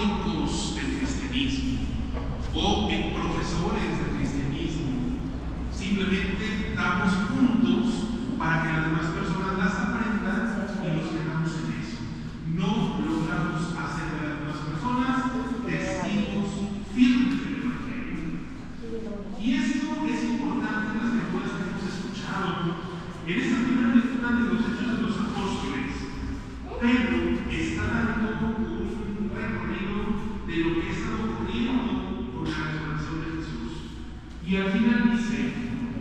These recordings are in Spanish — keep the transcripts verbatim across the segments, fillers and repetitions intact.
teóricos del cristianismo o en profesores del cristianismo. Simplemente damos puntos para que las demás personas las aprendan y los quedamos en eso. No logramos hacer de las demás personas testigos firmes del Evangelio. Y esto es importante en las lecturas que hemos escuchado. En esta primera lectura de los Hechos de los Apóstoles, Pedro está dando un recorrido de lo que está ocurriendo con la resurrección de Jesús. Y al final dice: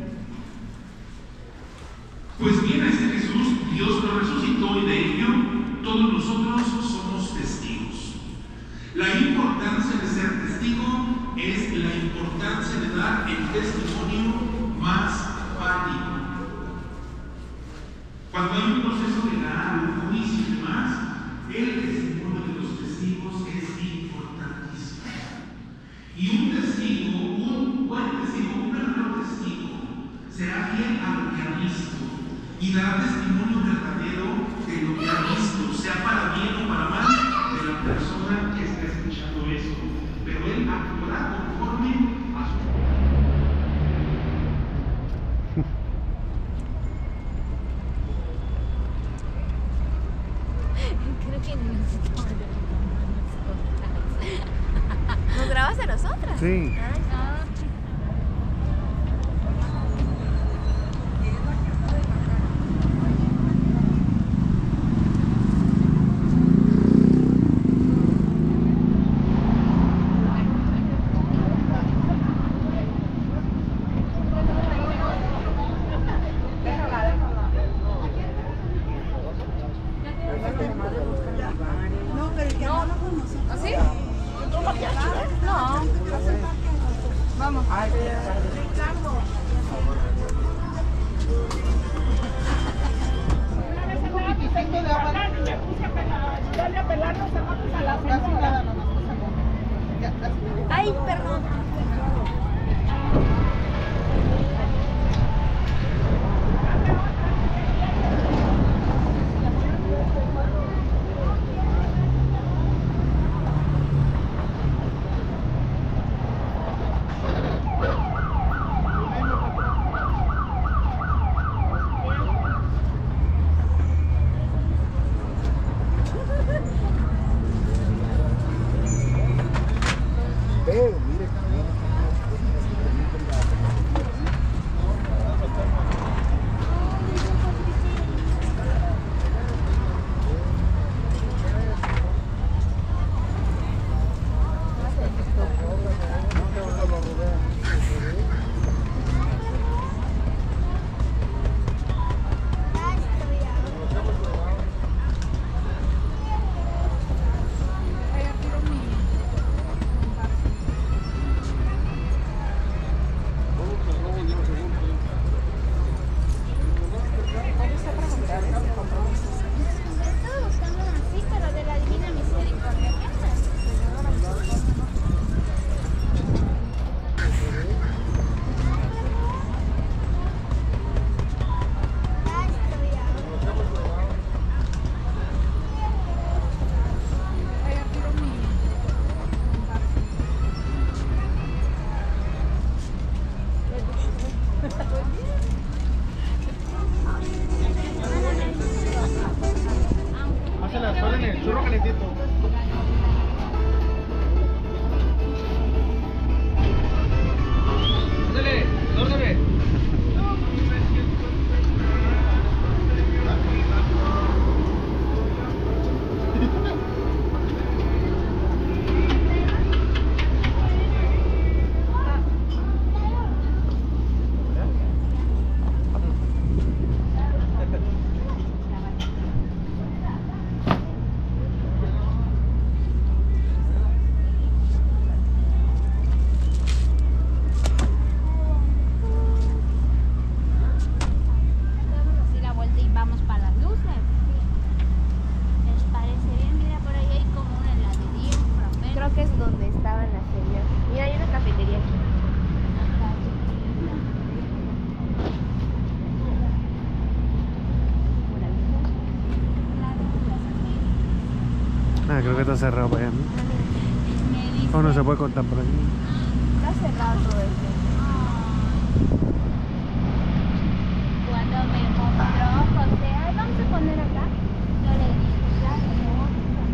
pues bien, a este Jesús Dios lo resucitó, y de ello todos nosotros somos testigos. La importancia de ser testigo es la importancia de dar el testimonio más válido. Cuando hay un proceso legal, un juicio y demás, el testimonio de los testigos es importantísimo. Y un testigo, un buen testigo, un verdadero testigo, será fiel a lo que ha visto y dará testimonio verdadero de lo que ha visto, sea para bien o para mal, de la persona que está escuchando eso. Pero él actuará conforme a su... Creo que nos ¿Nos grabas a nosotras? Sí. Ay, perdón. Ah, creo que está cerrado para allá, ¿no? ¿O no se puede cortar por aquí? Está cerrado todo esto. Cuando me mostró José, ay, vamos a poner acá. Yo le dije, ya, no.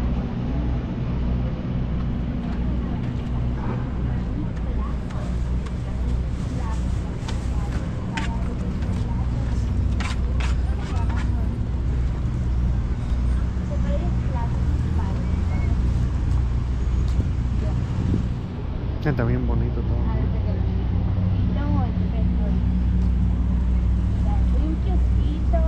Está bien bonito todo. Un kiosquito.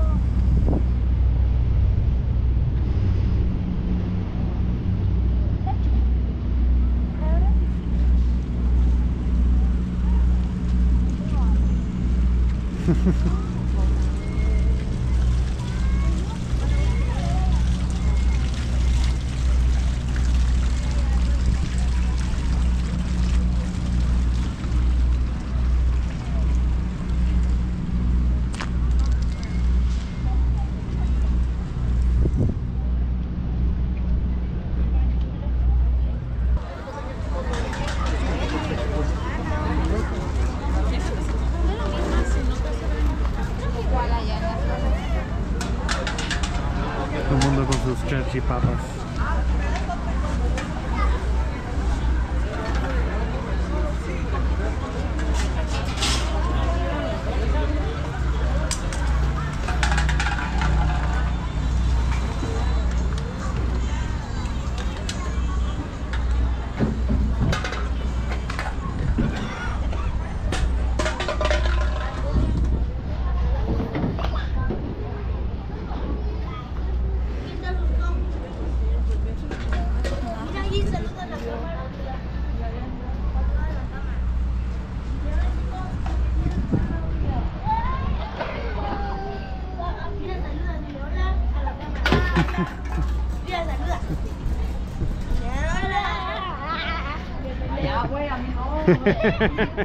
Todo el mundo con sus salchipapas. Ya, güey, a mí no.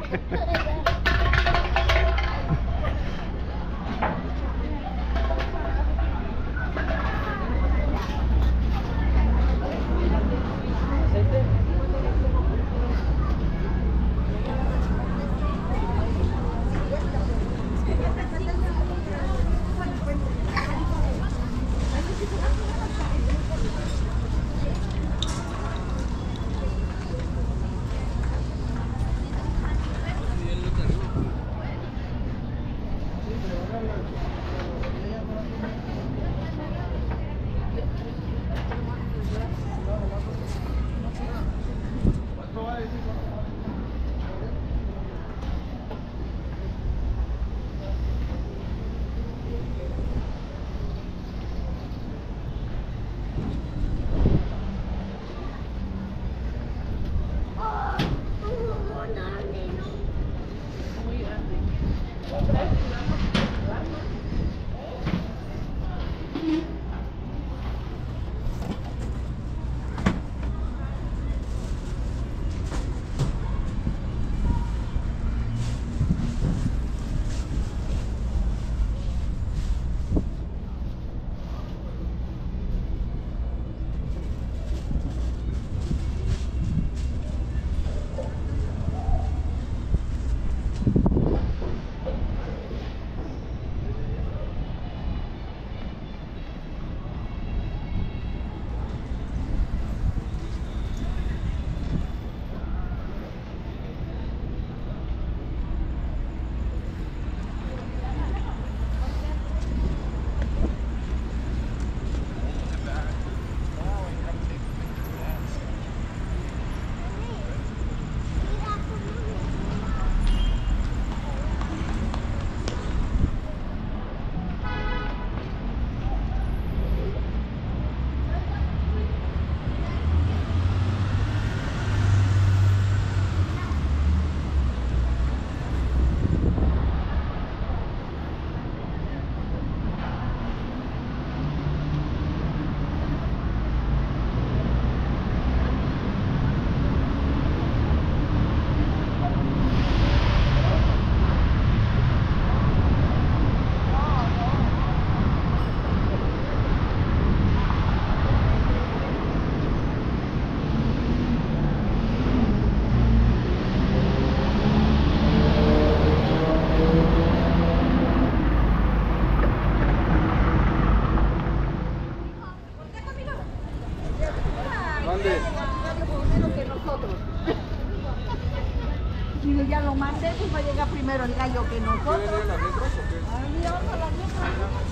no mande, si va a llegar primero el gallo que nosotros. ¿Quieren ir a las letras o qué? Ah, mira, vamos a las letras.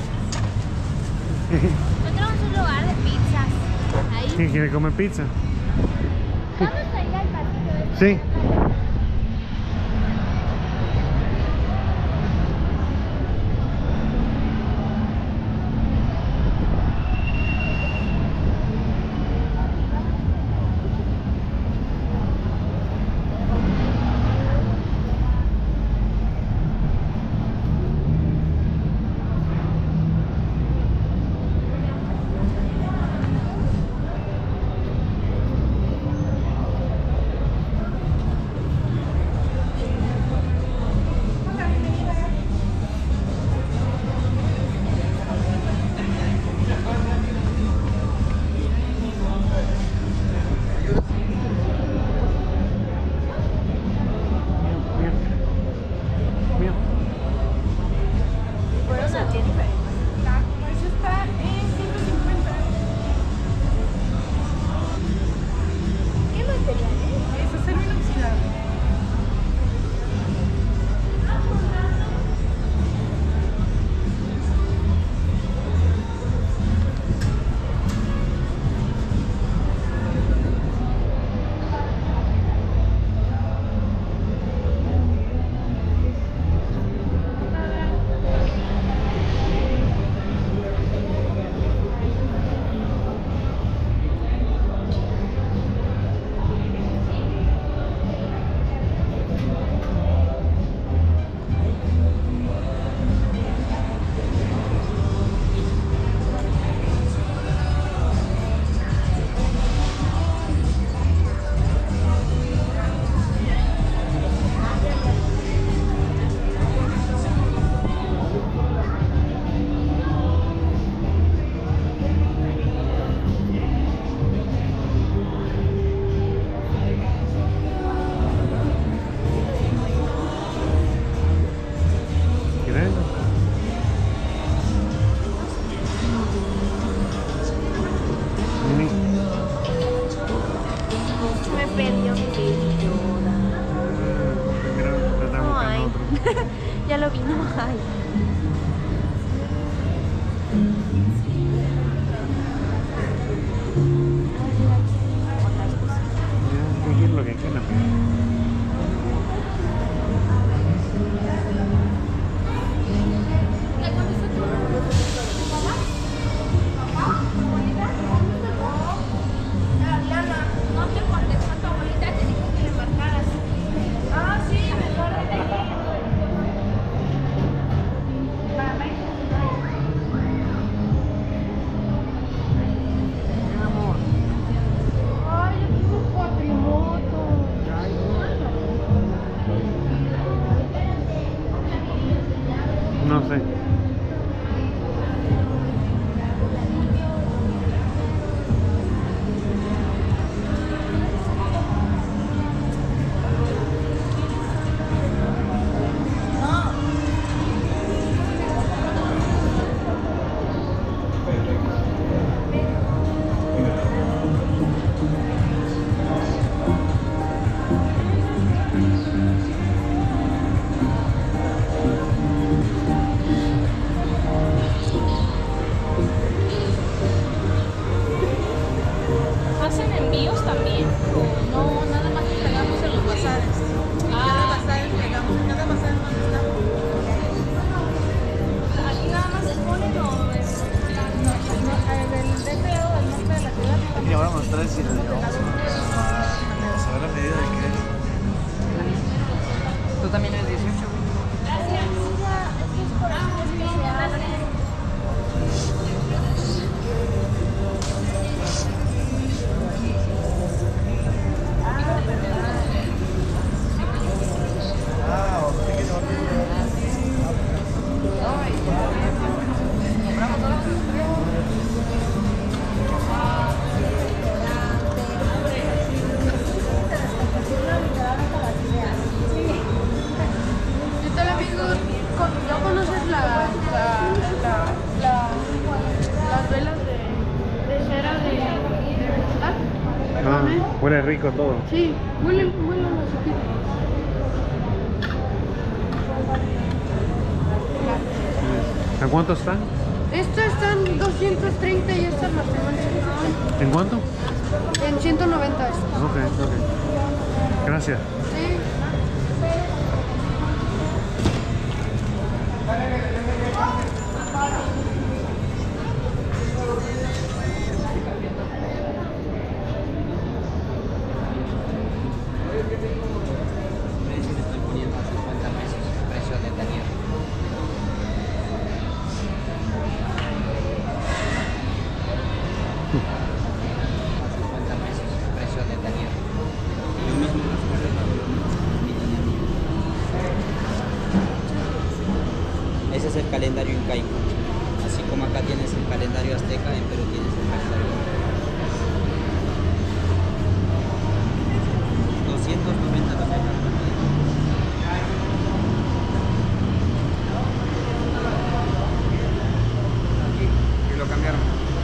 Encontramos un lugar de pizzas. Ahí. ¿Quién quiere comer pizza? Sí. Ya lo vi, no hay. ¿Qué es lo que queda? No te contestó tu abuelita, te dijo que le marcaras. Ah, sí, mejor de aquí. Ay, yo tengo cuatrimoto. No sé. ¿Hacen envíos también? No, nada más que pegamos en los bazares. Cada bazar pegamos, cada bazar donde estamos. ¿Aquí nada más se ponen o es? En el de este lado del norte de la ciudad. Y ahora vamos a mostrar si le llevamos a saber la medida de qué es. ¿Tú también eres dieciocho? Gracias. Es por eso que se abre. Ah, ok, que no ¿Qué tal, amigos? Con- ¿Ya conoces la, la, la, la- las velas de, de cera de, de vegetal? Ah, huele rico todo. Sí, huelen, huelen los ojitos. ¿A cuánto están? Estas están doscientos treinta y estas las tengo en ciento noventa. ¿En cuánto? En ciento noventa estas. Ok, ok. Gracias. Sí. Precio le estoy poniendo a cincuenta pesos, precio de taller. A cincuenta pesos, precio de taller. Lo mismo las cosas, mi niña. Ese es el calendario incaico. Así como acá tienes el calendario azteca, en Perú tienes el calendario incaico. doscientos noventa los de acá. Y lo cambiaron.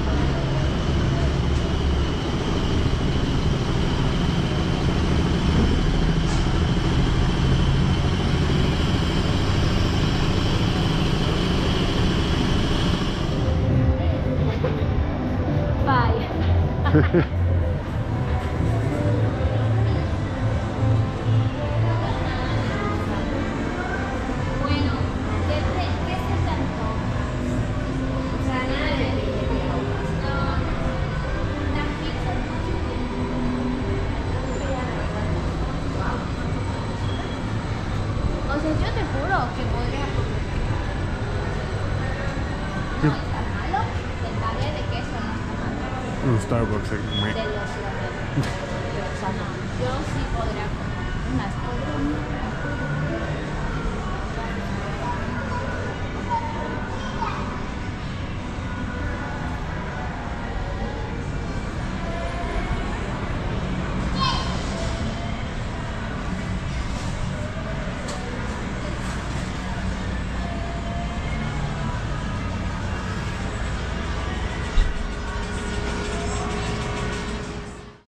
Bye. Bueno, ¿qué se, qué se tanto? O sea, nada de no, las pizzas. O sea, yo te juro que podría comer. No está malo, el taller de queso no está malo. Un Starbucks aquí. De los, de los, o sea, no, yo sí podría comer unas cosas.